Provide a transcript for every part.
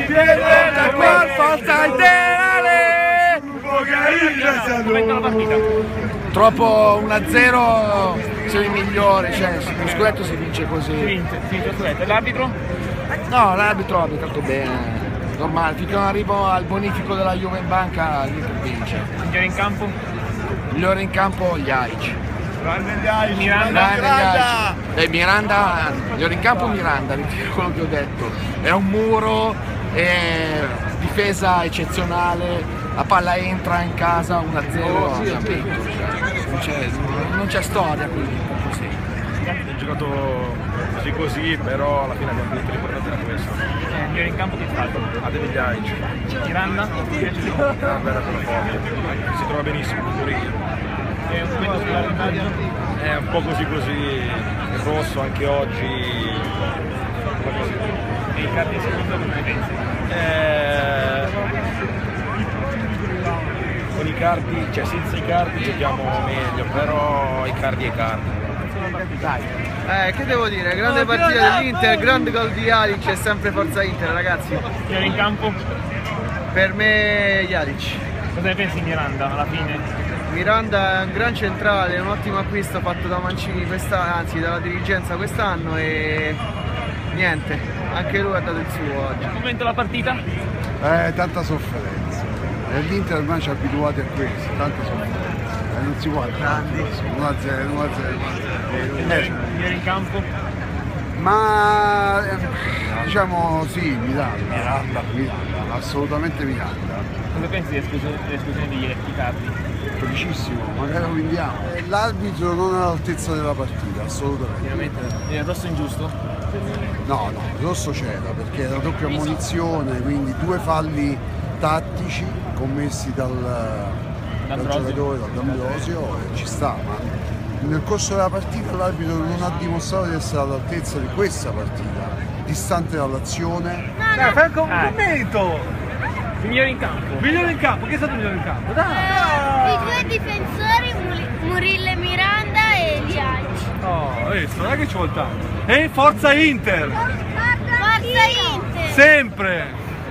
viene da qua, forza Interale! Commenta la partita. Troppo 1-0 siamo i migliori, cioè lo scudetto si vince così. Vince lo scudetto. L'arbitro? No, l'arbitro ha arbitrato bene, normale, finché non arrivo al bonifico della Juve in banca, l'Inter vince. Migliore in campo? Migliore in campo Jaric. Miranda? Miranda, migliore in campo Miranda, ritiro quello che ho detto. È un muro, difesa eccezionale, la palla entra in casa 1-0, non c'è storia qui. Ho giocato così, però alla fine abbiamo vinto, l'importante era questo. Migliore in campo che è stato? Ademi Jaric. Miranda? Miranda era quello forte, si trova benissimo, È un commento sull'arbitraggio? è un po' così, il rosso anche oggi, un po' così. E i cardi in secondo come ne pensi? Con i cardi, cioè senza i cardi giochiamo meglio, però i cardi e cardi. Che devo dire, grande partita dell'Inter, grande gol di Jaric e sempre forza Inter, ragazzi. Migliore in campo? Per me Jaric. Cosa ne pensi di Miranda alla fine? Miranda è un gran centrale, un ottimo acquisto fatto da Mancini anzi dalla dirigenza quest'anno e niente, anche lui ha dato il suo oggi. Commento la partita? Tanta sofferenza. E l'Inter ormai ci ha abituati a questo, tanta sofferenza. E non si può andare 1-0. Migliore in campo? Ma diciamo sì, Miranda, assolutamente Miranda. Cosa pensi dell'esclusione di Icardi? Felicissimo, magari lo vendiamo. L'arbitro non è all'altezza della partita, assolutamente. Veramente? È rosso ingiusto? No, rosso c'era perché era doppia ammonizione, quindi 2 falli tattici commessi dal giocatore, D'Ambrosio, e ci sta, ma nel corso della partita l'arbitro non ha dimostrato di essere all'altezza di questa partita, distante dall'azione. Dai, fai un commento! Migliore in campo? Migliore in campo, chi è stato migliore in campo? I due difensori, Murillo e Miranda e Jaric. Oh, adesso non è che ci vuole tanto. E forza Inter! Forza Inter! Sempre!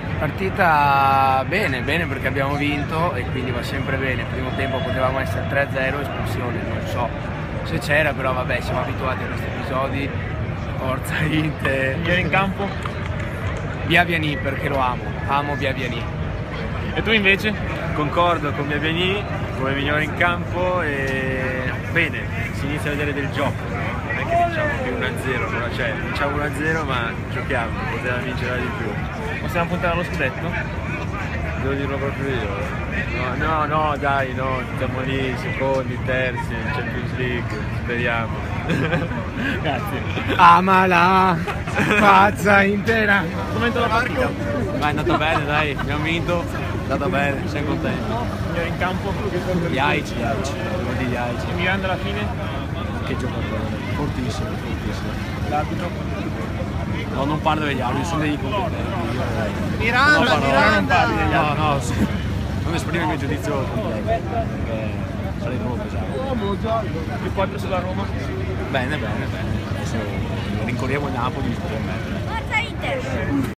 Partita bene perché abbiamo vinto e quindi va sempre bene. Il primo tempo potevamo essere 3-0, espulsione, non so se c'era, però vabbè, siamo abituati a questi episodi. Forza Inter! Migliore in campo? Biabiani, perché lo amo Biabiani. E tu invece? Concordo con Biabiani come migliore in campo e bene, si inizia a vedere del gioco, non è che diciamo più 1-0, però cioè diciamo 1-0 ma giochiamo, potevamo vincere di più. Possiamo puntare allo scudetto? Devo dirlo proprio io? No, dai, no, siamo lì, secondi, terzi, Champions League, speriamo. Grazie. Amala, pazza intera. Commento la partita? Ma è andata bene, dai, abbiamo vinto, è andata bene, siamo contenti. Migliore in campo? Jaric, devo dire Jaric. E Miranda alla fine? Che giocatore, fortissimo. L'arbitro? No, non parlo degli altri, sono dei competenti. Miranda! Non parli degli altri. No, non esprimo il mio giudizio completo, perché sarei proprio pesato. Più 4 sulla Roma? Bene. Adesso rincorriamo il Napoli. Forza Inter!